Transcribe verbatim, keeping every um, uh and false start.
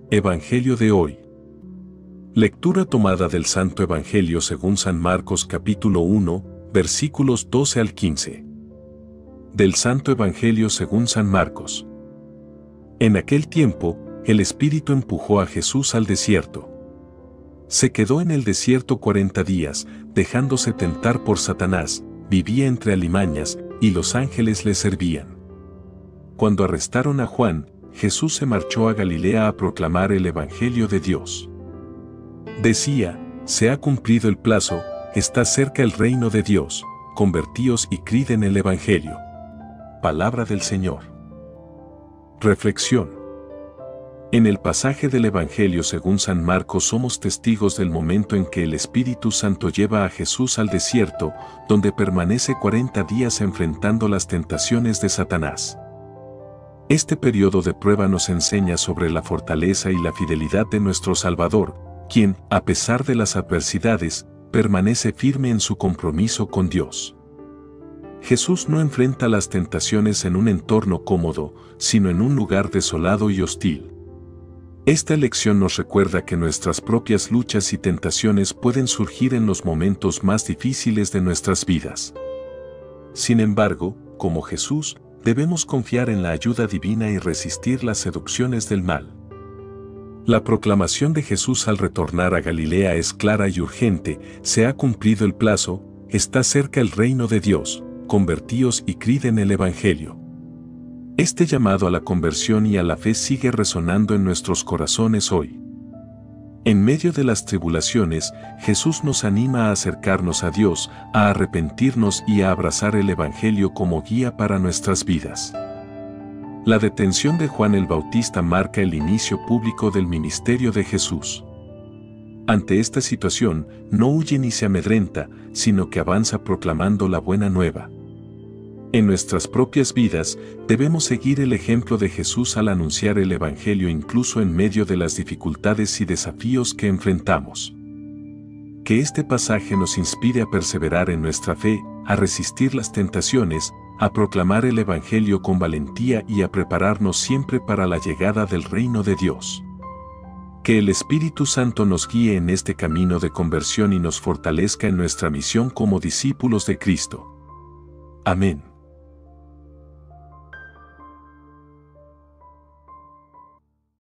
Evangelio de hoy. Lectura tomada del Santo Evangelio según San Marcos capítulo uno, versículos doce al quince. Del Santo Evangelio según San Marcos. En aquel tiempo, el Espíritu empujó a Jesús al desierto. Se quedó en el desierto cuarenta días, dejándose tentar por Satanás, vivía entre alimañas, y los ángeles le servían. Cuando arrestaron a Juan, Jesús se marchó a Galilea a proclamar el Evangelio de Dios. Decía: se ha cumplido el plazo, está cerca el reino de Dios, convertíos y creed en el Evangelio. Palabra del Señor. Reflexión. En el pasaje del Evangelio según San Marcos somos testigos del momento en que el Espíritu Santo lleva a Jesús al desierto, donde permanece cuarenta días enfrentando las tentaciones de Satanás. Este periodo de prueba nos enseña sobre la fortaleza y la fidelidad de nuestro Salvador, quien, a pesar de las adversidades, permanece firme en su compromiso con Dios. Jesús no enfrenta las tentaciones en un entorno cómodo, sino en un lugar desolado y hostil. Esta lección nos recuerda que nuestras propias luchas y tentaciones pueden surgir en los momentos más difíciles de nuestras vidas. Sin embargo, como Jesús, debemos confiar en la ayuda divina y resistir las seducciones del mal. La proclamación de Jesús al retornar a Galilea es clara y urgente: se ha cumplido el plazo, está cerca el reino de Dios, convertíos y creed en el Evangelio. Este llamado a la conversión y a la fe sigue resonando en nuestros corazones hoy. En medio de las tribulaciones, Jesús nos anima a acercarnos a Dios, a arrepentirnos y a abrazar el Evangelio como guía para nuestras vidas. La detención de Juan el Bautista marca el inicio público del ministerio de Jesús. Ante esta situación, no huye ni se amedrenta, sino que avanza proclamando la buena nueva. En nuestras propias vidas, debemos seguir el ejemplo de Jesús al anunciar el Evangelio incluso en medio de las dificultades y desafíos que enfrentamos. Que este pasaje nos inspire a perseverar en nuestra fe, a resistir las tentaciones, a proclamar el Evangelio con valentía y a prepararnos siempre para la llegada del reino de Dios. Que el Espíritu Santo nos guíe en este camino de conversión y nos fortalezca en nuestra misión como discípulos de Cristo. Amén.